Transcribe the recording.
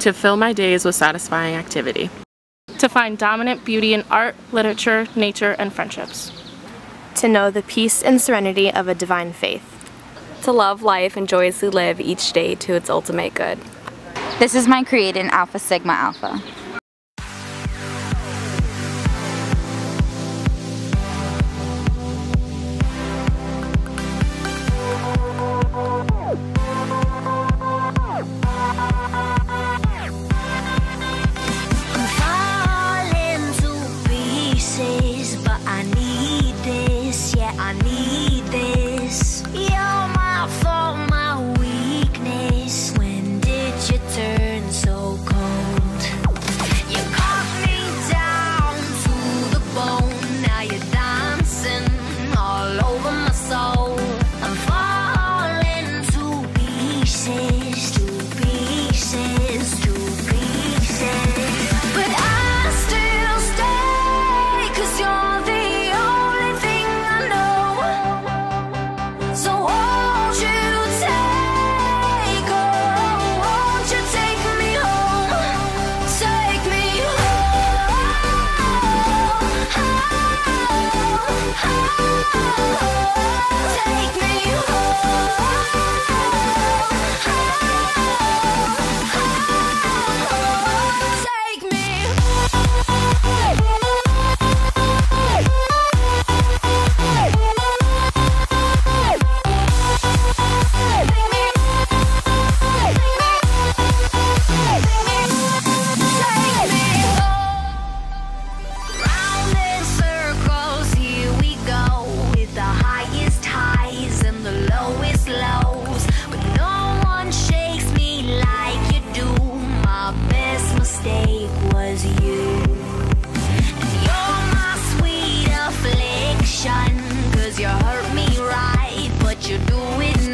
to fill my days with satisfying activity. To find dominant beauty in art, literature, nature, and friendships. To know the peace and serenity of a divine faith. To love life and joyously live each day to its ultimate good. This is my creed in Alpha Sigma Alpha. Was you, and you're my sweet affliction, 'cause you hurt me right, but you do it